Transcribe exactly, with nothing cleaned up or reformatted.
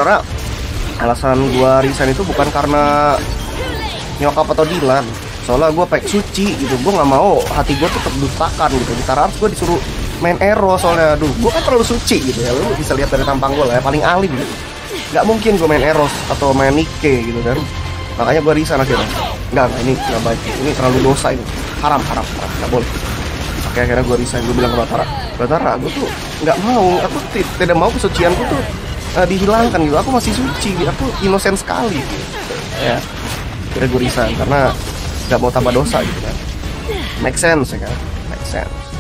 sebenarnya alasan gue resign itu bukan karena nyokap atau Dilan. Soalnya gue pengen suci gitu, gue nggak mau hati gue tuh terdustakan gitu. Di Tara gue disuruh main Ero soalnya, aduh gue kan terlalu suci gitu ya. Lu bisa lihat dari tampang gue lah ya, paling alim gitu. Nggak mungkin gue main Eros atau main Nike gitu kan. Makanya gue resign akhirnya. Nggak, nggak, ini nggak baik, ini terlalu dosa ini, haram, haram, haram, nggak boleh. Oke, akhirnya gue resign, gue bilang ke Batara, Batara, gue tuh nggak mau, aku tidak mau kesucianku tuh uh, dihilangkan gitu. Aku masih suci, aku inosen sekali gitu. Ya, akhirnya gue resign karena nggak mau tambah dosa gitu kan. Make sense ya kan, make sense.